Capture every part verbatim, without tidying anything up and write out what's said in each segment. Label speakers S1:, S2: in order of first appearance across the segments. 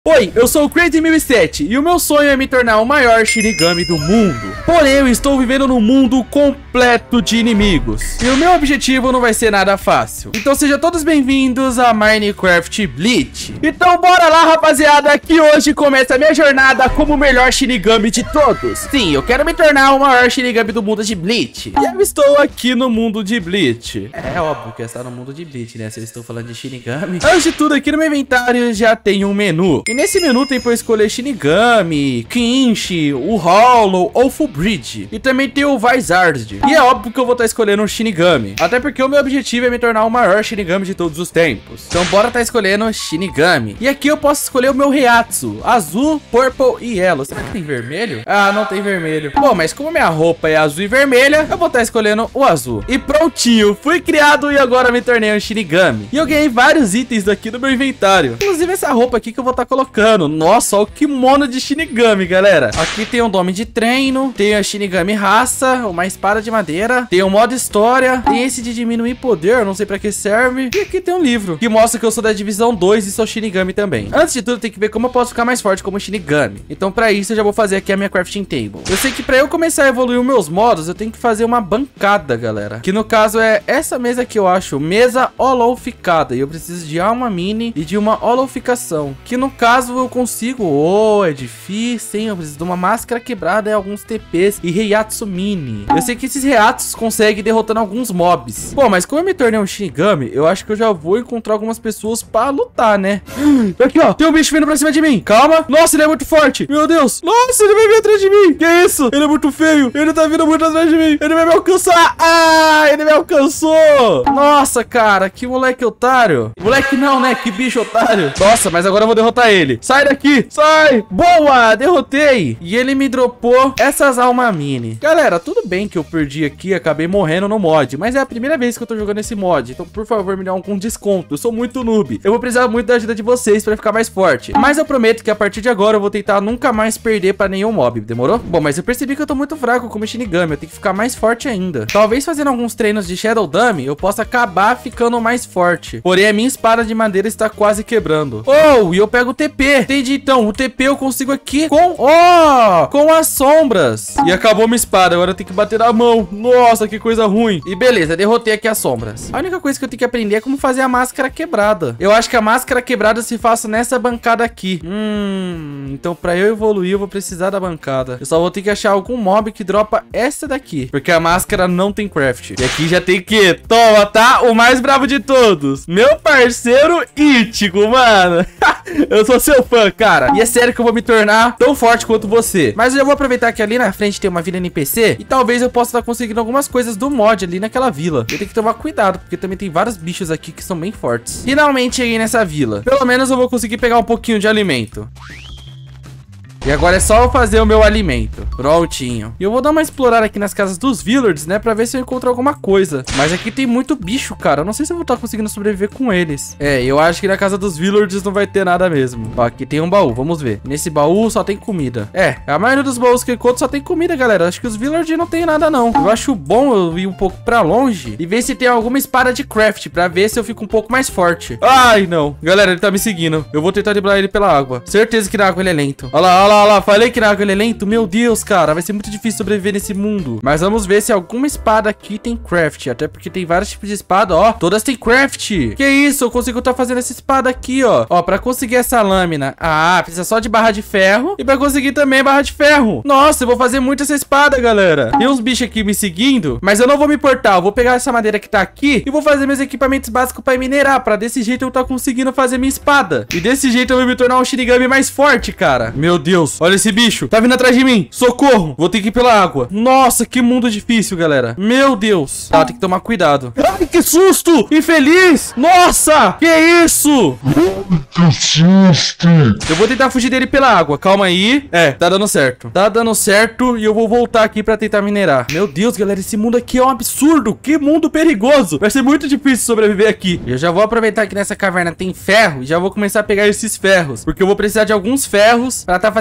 S1: Oi, eu sou o Crazy mil e sete e o meu sonho é me tornar o maior Shinigami do mundo. Porém, eu estou vivendo num mundo completo de inimigos e o meu objetivo não vai ser nada fácil. Então sejam todos bem-vindos a Minecraft Bleach. Então bora lá, rapaziada, que hoje começa a minha jornada como o melhor Shinigami de todos. Sim, eu quero me tornar o maior Shinigami do mundo de Bleach. E eu estou aqui no mundo de Bleach. É óbvio que eu estou no mundo de Bleach, né? Se eu estou falando de Shinigami. Antes de tudo, aqui no meu inventário já tem um menu. E nesse menu tem pra eu escolher Shinigami, Kinshi, o Hollow ou Full Bridge. E também tem o Vizard. E é óbvio que eu vou estar escolhendo um Shinigami. Até porque o meu objetivo é me tornar o maior Shinigami de todos os tempos. Então bora estar escolhendo Shinigami. E aqui eu posso escolher o meu Reiatsu. Azul, Purple e Yellow. Será que tem vermelho? Ah, não tem vermelho. Bom, mas como minha roupa é azul e vermelha, eu vou estar escolhendo o azul. E prontinho, fui criado e agora me tornei um Shinigami. E eu ganhei vários itens aqui no meu inventário. Inclusive essa roupa aqui que eu vou estar colocando. Nossa, olha o kimono de Shinigami, galera. Aqui tem um dome de treino, tem a Shinigami raça, uma espada de madeira, tem um modo história, tem esse de diminuir poder, não sei pra que serve. E aqui tem um livro que mostra que eu sou da divisão dois e sou Shinigami também. Antes de tudo, tem que ver como eu posso ficar mais forte como Shinigami. Então pra isso eu já vou fazer aqui a minha crafting table. Eu sei que pra eu começar a evoluir os meus modos, eu tenho que fazer uma bancada, galera. Que no caso é essa mesa aqui, eu acho, mesa holoficada. E eu preciso de alma mini e de uma holoficação. Que no caso eu consigo. Oh, é difícil, hein? Eu preciso de uma máscara quebrada e alguns T Ps e Reiatsu mini. Eu sei que esses Reiatsus conseguem derrotando alguns mobs. Bom, mas como eu me tornei um Shinigami, eu acho que eu já vou encontrar algumas pessoas pra lutar, né? Aqui, ó. Tem um bicho vindo pra cima de mim. Calma. Nossa, ele é muito forte. Meu Deus. Nossa, ele vai vir atrás de mim. Que isso? Ele é muito feio. Ele tá vindo muito atrás de mim. Ele vai me alcançar. Ah, ele me alcançou. Nossa, cara. Que moleque otário. Moleque não, né? Que bicho otário. Nossa, mas agora eu vou derrotar ele. Sai daqui. Sai. Boa. Derrotei. E ele me dropou essas alma mini. Galera, tudo bem que eu perdi aqui, acabei morrendo no mod, mas é a primeira vez que eu tô jogando esse mod, então por favor me dá algum desconto, eu sou muito noob, eu vou precisar muito da ajuda de vocês pra ficar mais forte, mas eu prometo que a partir de agora eu vou tentar nunca mais perder pra nenhum mob, demorou? Bom, mas eu percebi que eu tô muito fraco como Shinigami, eu tenho que ficar mais forte ainda, talvez fazendo alguns treinos de Shadow Dummy, eu possa acabar ficando mais forte, porém a minha espada de madeira está quase quebrando. Oh, e eu pego o T P, entendi então, o T P eu consigo aqui com, oh, com as sombras, e acabou minha espada, agora eu tenho que bater na mão. Nossa, que coisa ruim. E beleza, derrotei aqui as sombras. A única coisa que eu tenho que aprender é como fazer a máscara quebrada. Eu acho que a máscara quebrada se faça nessa bancada aqui. Hum, então pra eu evoluir eu vou precisar da bancada. Eu só vou ter que achar algum mob que dropa essa daqui, porque a máscara não tem craft. E aqui já tem que, toma, tá? O mais bravo de todos, meu parceiro Ichigo, mano. Eu sou seu fã, cara. E é sério que eu vou me tornar tão forte quanto você. Mas eu já vou aproveitar que ali na frente tem uma vila N P C e talvez eu possa estar conseguindo algumas coisas do mod ali naquela vila. Eu tenho que tomar cuidado, porque também tem vários bichos aqui que são bem fortes. Finalmente cheguei nessa vila. Pelo menos eu vou conseguir pegar um pouquinho de alimento. E agora é só eu fazer o meu alimento. Prontinho. E eu vou dar uma explorada aqui nas casas dos villagers, né? Pra ver se eu encontro alguma coisa. Mas aqui tem muito bicho, cara. Eu não sei se eu vou estar conseguindo sobreviver com eles. É, eu acho que na casa dos villagers não vai ter nada mesmo. Ó, aqui tem um baú, vamos ver. Nesse baú só tem comida. É, a maioria dos baús que eu encontro só tem comida, galera. Acho que os villagers não tem nada, não. Eu acho bom eu ir um pouco pra longe e ver se tem alguma espada de craft, pra ver se eu fico um pouco mais forte. Ai, não. Galera, ele tá me seguindo. Eu vou tentar driblar ele pela água. Certeza que na água ele é lento. Olha lá, olha lá. Olha lá, falei que na água ele é lento. Meu Deus, cara, vai ser muito difícil sobreviver nesse mundo. Mas vamos ver se alguma espada aqui tem craft. Até porque tem vários tipos de espada, ó. Todas tem craft. Que isso, eu consigo estar fazendo essa espada aqui, ó. Ó, pra conseguir essa lâmina, ah, precisa só de barra de ferro. E pra conseguir também barra de ferro. Nossa, eu vou fazer muito essa espada, galera. Tem uns bichos aqui me seguindo, mas eu não vou me importar. Eu vou pegar essa madeira que tá aqui e vou fazer meus equipamentos básicos pra minerar, pra desse jeito eu tá conseguindo fazer minha espada. E desse jeito eu vou me tornar um Shinigami mais forte, cara. Meu Deus, olha esse bicho, tá vindo atrás de mim. Socorro, vou ter que ir pela água. Nossa, que mundo difícil, galera. Meu Deus. Tá, tem que tomar cuidado. Ai, que susto, infeliz. Nossa, que isso? Que susto. Eu vou tentar fugir dele pela água, calma aí. É, tá dando certo. Tá dando certo e eu vou voltar aqui pra tentar minerar. Meu Deus, galera, esse mundo aqui é um absurdo. Que mundo perigoso. Vai ser muito difícil sobreviver aqui. Eu já vou aproveitar que nessa caverna tem ferro e já vou começar a pegar esses ferros, porque eu vou precisar de alguns ferros pra tá fazendo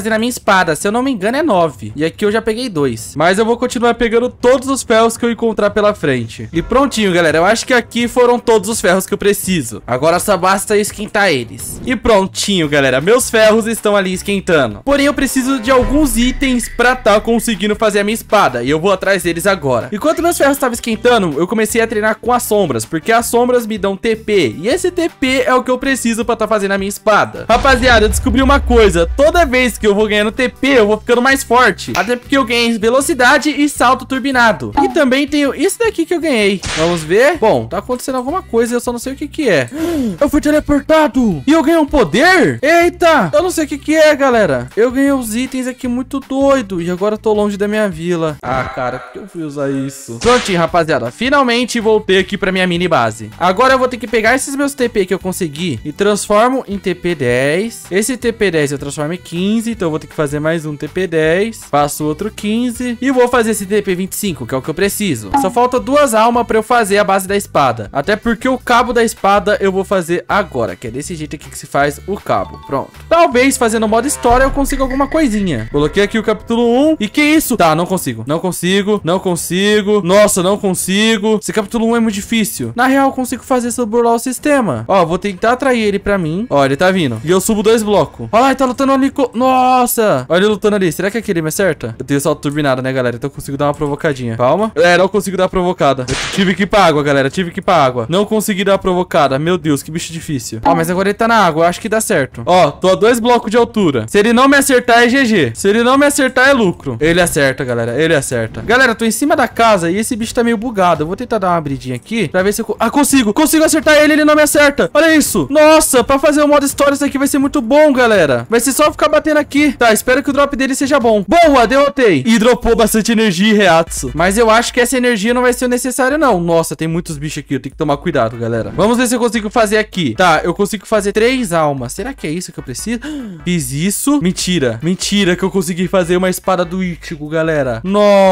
S1: fazer na minha espada. Se eu não me engano é nove. E aqui eu já peguei dois. Mas eu vou continuar pegando todos os ferros que eu encontrar pela frente. E prontinho, galera. Eu acho que aqui foram todos os ferros que eu preciso. Agora só basta esquentar eles. E prontinho, galera. Meus ferros estão ali esquentando. Porém, eu preciso de alguns itens pra tá conseguindo fazer a minha espada. E eu vou atrás deles agora. Enquanto meus ferros estavam esquentando, eu comecei a treinar com as sombras. Porque as sombras me dão T P. E esse T P é o que eu preciso pra tá fazendo a minha espada. Rapaziada, eu descobri uma coisa. Toda vez que eu vou ganhando T P, eu vou ficando mais forte. Até porque eu ganhei velocidade e salto turbinado. E também tenho isso daqui que eu ganhei. Vamos ver? Bom, tá acontecendo alguma coisa, eu só não sei o que que é. Eu fui teleportado. E eu ganhei um poder? Eita! Eu não sei o que que é, galera. Eu ganhei os itens aqui muito doido. E agora eu tô longe da minha vila. Ah, cara, por que eu fui usar isso? Prontinho, rapaziada. Finalmente voltei aqui pra minha mini base. Agora eu vou ter que pegar esses meus T P que eu consegui e transformo em T P dez. Esse T P dez eu transformo em quinze. Então eu vou ter que fazer mais um T P dez. Faço outro quinze. E vou fazer esse T P vinte e cinco, que é o que eu preciso. Só falta duas almas pra eu fazer a base da espada. Até porque o cabo da espada eu vou fazer agora, que é desse jeito aqui que se faz o cabo. Pronto. Talvez fazendo modo história eu consiga alguma coisinha. Coloquei aqui o capítulo um. E que isso? Tá, não consigo. Não consigo. Não consigo. Nossa, não consigo. Esse capítulo um é muito difícil. Na real, eu consigo fazer sobre burlar o sistema. Ó, vou tentar atrair ele pra mim. Ó, ele tá vindo. E eu subo dois blocos. Olha lá, ele tá lutando ali com... Nossa! Olha ele lutando ali. Será que aquele me acerta? Eu tenho salto turbinado, né, galera? Então eu consigo dar uma provocadinha. Calma. É, não consigo dar uma provocada. Eu tive que ir pra água, galera. Tive que ir pra água. Não consegui dar uma provocada. Meu Deus, que bicho difícil. Ó, mas agora ele tá na água. Eu acho que dá certo. Ó, tô a dois blocos de altura. Se ele não me acertar, é G G. Se ele não me acertar, é lucro. Ele acerta, galera. Ele acerta. Galera, eu tô em cima da casa e esse bicho tá meio bugado. Eu vou tentar dar uma abridinha aqui pra ver se eu... Ah, consigo. Consigo acertar ele, ele não me acerta. Olha isso. Nossa, pra fazer o modo história isso aqui vai ser muito bom, galera. Vai ser só ficar batendo aqui. Tá, espero que o drop dele seja bom. Boa, derrotei. E dropou bastante energia e reatsu. Mas eu acho que essa energia não vai ser necessária, não. Nossa, tem muitos bichos aqui. Eu tenho que tomar cuidado, galera. Vamos ver se eu consigo fazer aqui. Tá, eu consigo fazer três almas. Será que é isso que eu preciso? Fiz isso. Mentira. Mentira que eu consegui fazer uma espada do Ichigo, galera.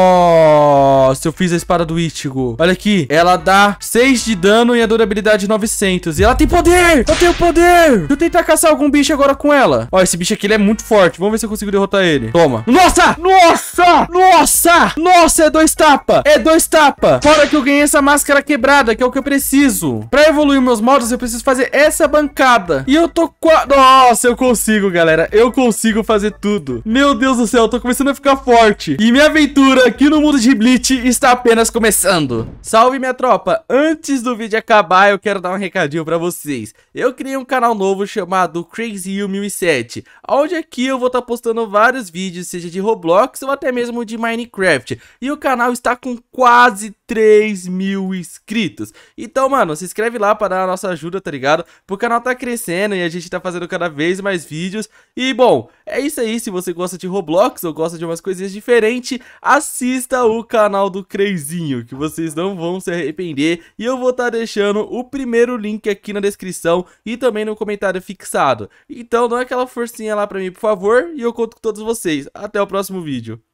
S1: Nossa, eu fiz a espada do Ichigo. Olha aqui. Ela dá seis de dano e a durabilidade novecentos. E ela tem poder. Eu tenho poder. Deixa eu tentar caçar algum bicho agora com ela. Ó, esse bicho aqui, ele é muito forte. Vamos ver se eu consigo derrotar ele. Toma. Nossa! Nossa! Nossa! Nossa, é dois tapa. É dois tapa. Fora que eu ganhei essa máscara quebrada, que é o que eu preciso. Pra evoluir meus modos, eu preciso fazer essa bancada. E eu tô qua... Nossa, eu consigo, galera. Eu consigo fazer tudo. Meu Deus do céu, eu tô começando a ficar forte. E minha aventura aqui no mundo de Bleach está apenas começando. Salve, minha tropa. Antes do vídeo acabar, eu quero dar um recadinho pra vocês. Eu criei um canal novo chamado Crazy You mil e sete, onde aqui eu vou estar postando vários vídeos, seja de Roblox ou até mesmo de Minecraft. E o canal está com quase três mil inscritos. Então, mano, se inscreve lá para dar a nossa ajuda, tá ligado? Porque o canal tá crescendo e a gente tá fazendo cada vez mais vídeos. E, bom, é isso aí. Se você gosta de Roblox ou gosta de umas coisinhas diferentes, assista o canal do Crazinho, que vocês não vão se arrepender. E eu vou estar deixando o primeiro link aqui na descrição e também no comentário fixado. Então, dá aquela forcinha lá pra mim, por favor, e eu conto com todos vocês. Até o próximo vídeo.